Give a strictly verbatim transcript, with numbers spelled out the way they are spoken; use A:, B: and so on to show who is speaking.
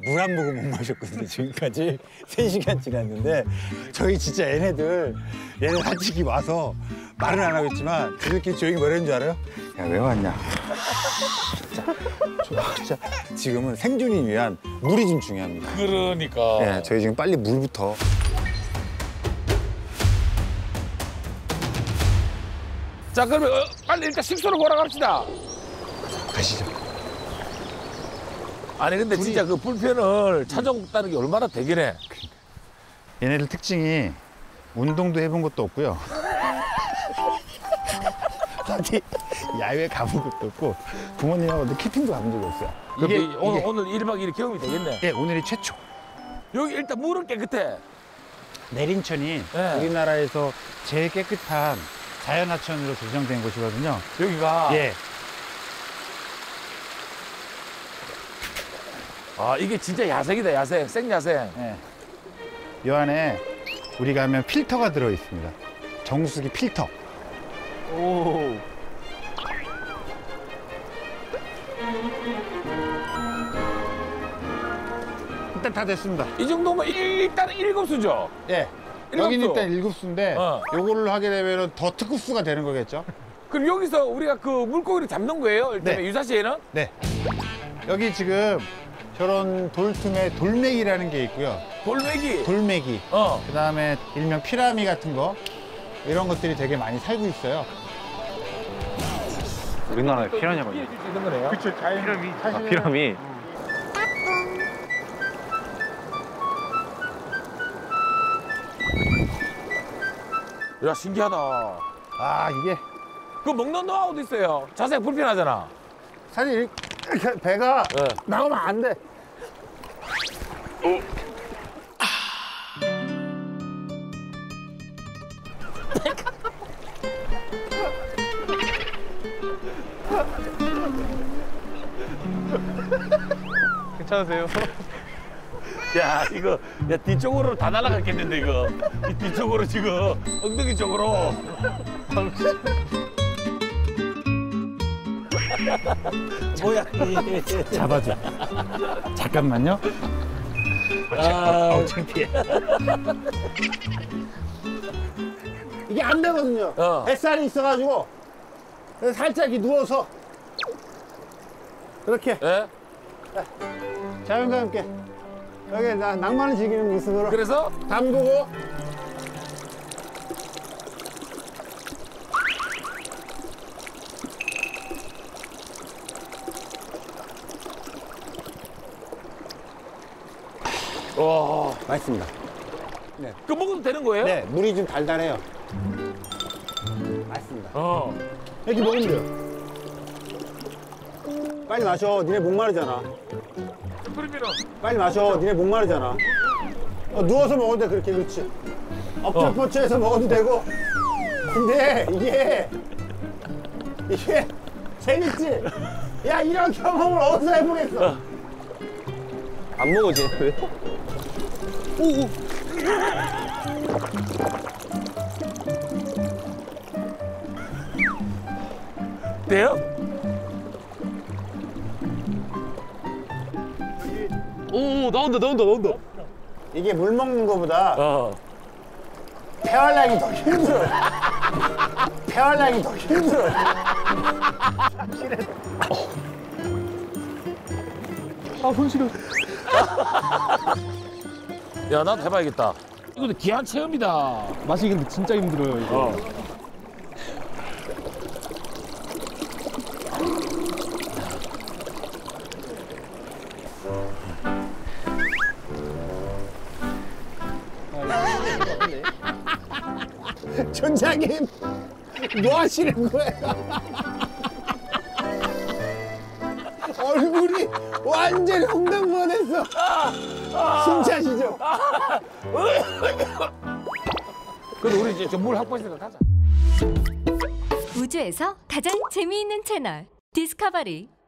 A: 물 한 모금 못 마셨거든요. 지금까지 세 시간 지났는데 저희 진짜 얘네들 얘네 솔직히 와서 말은 안 하겠지만 지들끼리 조용히 뭐라는 줄 알아요? 야, 왜 왔냐? 진짜, 저, 진짜 지금은 생존을 위한 물이 좀 중요합니다.
B: 그러니까.
A: 네, 저희 지금 빨리 물부터.
B: 자, 그러면 어, 빨리 일단 식소로 걸어갑시다.
A: 가시죠.
B: 아니 근데
A: 둘이...
B: 진짜 그 불편을 찾아온다는 게 얼마나 대견해.
A: 얘네들 특징이 운동도 해본 것도 없고요. 어디 야외 가본 것도 없고 부모님하고도 캠핑도 가본 적이 없어요.
B: 이게,
A: 이게
B: 오늘
A: 이게...
B: 오늘 일 박 이 일 경험이 되겠네.
A: 예, 오늘이 최초.
B: 여기 일단 물은 깨끗해.
A: 내린천이
B: 네.
A: 우리나라에서 제일 깨끗한 자연하천으로 지정된 곳이거든요.
B: 여기가.
A: 예.
B: 아, 이게 진짜 야생이다, 야생. 생야생.
A: 예. 이 안에 우리가 하면 필터가 들어 있습니다. 정수기 필터.
B: 오.
A: 일단 다 됐습니다.
B: 이 정도면 일단 일곱 수죠?
A: 예.
B: 일곱
A: 여기는
B: 수.
A: 일단 일곱 수인데
B: 어.
A: 요거를 하게 되면 더 특급 수가 되는 거겠죠?
B: 그럼 여기서 우리가 그 물고기를 잡는 거예요? 일단
A: 네.
B: 유사시에는?
A: 네. 여기 지금 저런 돌틈에 돌멩이라는 게 있고요.
B: 돌멩이.
A: 돌멩이.
B: 어.
A: 그다음에 일명 피라미 같은 거 이런 것들이 되게 많이 살고 있어요.
C: 우리나라에 피라냐가 있네.
B: 있는 거네요.
A: 그렇죠. 자연 피라미.
C: 아, 피라미.
B: 야, 신기하다.
A: 아, 이게
B: 그 먹는 노하우도 있어요. 자세 불편하잖아.
A: 사실 이렇게 배가
B: 네.
A: 나오면 안 돼.
C: 괜찮으세요?
B: 야, 이거 야 뒤쪽으로 다 날아갔겠는데 이거. 이 뒤쪽으로 지금 엉덩이 쪽으로. 뭐야?
A: 잡아줘. 잠깐만요.
B: 아,
A: 창피해. 이게 안 되거든요.
B: 어.
A: 뱃살이 있어가지고 그래서 살짝 이렇게 누워서 이렇게
B: 예?
A: 자연과 함께 여기 나, 낭만을 즐기는 모습으로
B: 그래서
A: 담그고
B: 와,
A: 맛있습니다.
B: 그 먹어도 되는 거예요?
A: 네, 물이 좀 달달해요. 맛있습니다.
B: 어.
A: 이렇게 먹으면 돼요. 빨리 마셔. 니네 목마르잖아.
B: 그러면은
A: 빨리 마셔. 니네 목마르잖아. 어, 누워서 먹어도 돼. 그렇게 그렇지. 엎쳐뻗쳐해서 먹어도 되고. 근데 이게 이게 재밌지? 야, 이런 경험을 어디서 해보겠어?
C: 안 먹어지는데?
B: 오오. 돼요?
C: 오, 나온다, 나온다, 나온다.
A: 이게 물 먹는 거보다
B: 어.
A: 폐활량이 더 힘들어요. 폐활량이 더 힘들어요.
C: 아, 손 시려.
B: 야, 나도 해봐야겠다. 이것도 귀한 체험이다.
C: 맛이 근데 진짜 힘들어요, 이거.
B: 어.
A: 전장님, 뭐 하시는 거예요? 얼굴이 완전히 홍당무원했어. 숨차시죠?
B: 그래도 우리 이제 물 확보했으니까 가자.
D: 우주에서 가장 재미있는 채널 디스커버리.